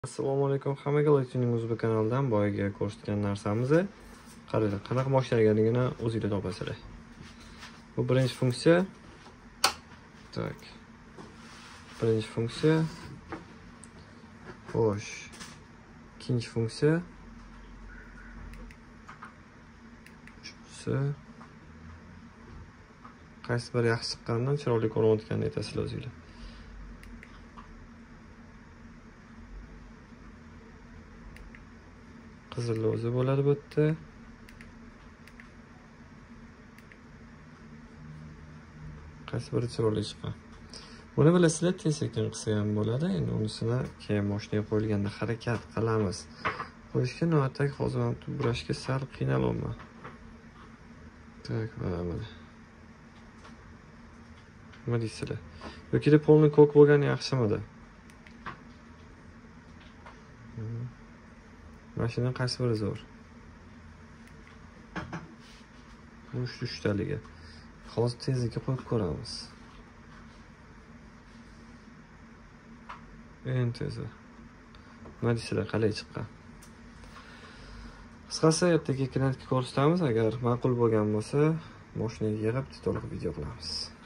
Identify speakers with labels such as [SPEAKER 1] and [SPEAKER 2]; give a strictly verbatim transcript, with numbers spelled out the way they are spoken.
[SPEAKER 1] Assalomu alaykum hammaga, Tuning Uzbek kanalidan boyaga ko'rsatgan narsamizni qarang, qanaqa mashina ekanligini o'zingizlar topasizlar. Bu birinchi funksiya. Tak. Birinchi funksiya. Xo'sh. Ikkinchi funksiya. Uchinchisi. Qaysi biri yaxshi chiqqanidan chiroyli ko'rinayotganini aytasizlar o'zingizlar. Qizil o'zi bo'ladi bu yerda. Qaysi biri chiroyli chiqqan. Buni bilasizlar, tez-sekin qilsa ham bo'ladi. Endi unisini keyin mashinaga qo'yilganda harakat qilamiz. Qo'yishga noatak hozir ham burashga sal qiynalyapman. Tak, mana mana. Nima deysizlar? Yoki de polni ko'k bo'lgani yaxshimidi? Mashina qaysi biri zo'r? Uch uchtaligi. Hozir tezlikka qo'yib ko'ramiz. Eng tezi. Nima deysizlar, qalay chiqqan? Qisqasi, ertaga ikkilanib ko'rsatamiz. Agar ma'qul bo'lgan bo'lsa, mashinaga yig'ib to'liq video qilamiz.